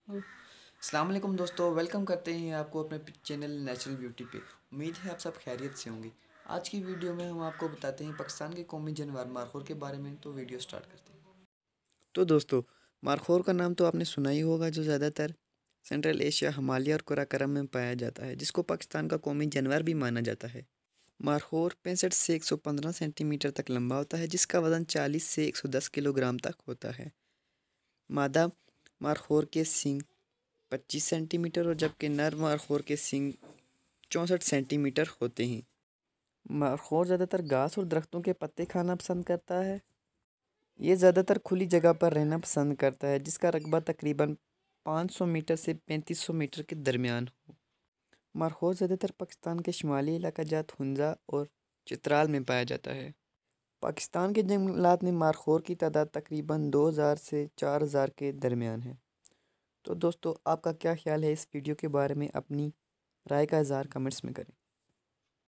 السلام علیکم دوستو، ویلکم کرتے ہیں آپ کو اپنے چینل نیچرل بیوٹی پہ۔ امید ہے آپ سب خیریت سے ہوں گے۔ آج کی ویڈیو میں ہم آپ کو بتاتے ہیں پاکستان کے قومی جانور مارخور کے بارے میں، تو ویڈیو سٹارٹ کرتے ہیں۔ تو دوستو، مارخور کا نام تو آپ نے سنا ہی ہوگا، جو زیادہ تر سینٹرل ایشیا، ہمالیہ اور قراقرم میں پایا جاتا ہے، جس کو پاکستان کا قومی جانور بھی مانا جاتا ہے۔ مارخور 65 سے 115 سینٹی میٹر تک لمبا ہوتا ہے، جس کا وزن 40 سے 110 کلو گرام تک ہوتا ہے۔ مادہ مارخور کے سینگ 25 سینٹی میٹر اور جبکہ نر مارخور کے سینگ 64 سینٹی میٹر ہوتے ہیں۔ مارخور زیادہ تر گھاس اور درختوں کے پتے کھانا پسند کرتا ہے۔ یہ زیادہ تر کھلی جگہ پر رہنا پسند کرتا ہے، جس کا رقبہ تقریباً 500 میٹر سے 3500 میٹر کے درمیان ہو۔ مارخور زیادہ تر پاکستان کے شمالی علاقہ جات ہنزا اور چترال میں پایا جاتا ہے۔ پاکستان کے جنگلات میں مارخور کی تعداد تقریباً 2000 سے 4000 کے درمیان ہے۔ تو دوستو، آپ کا کیا خیال ہے اس ویڈیو کے بارے میں؟ اپنی رائے کا اظہار کمنٹس میں کریں۔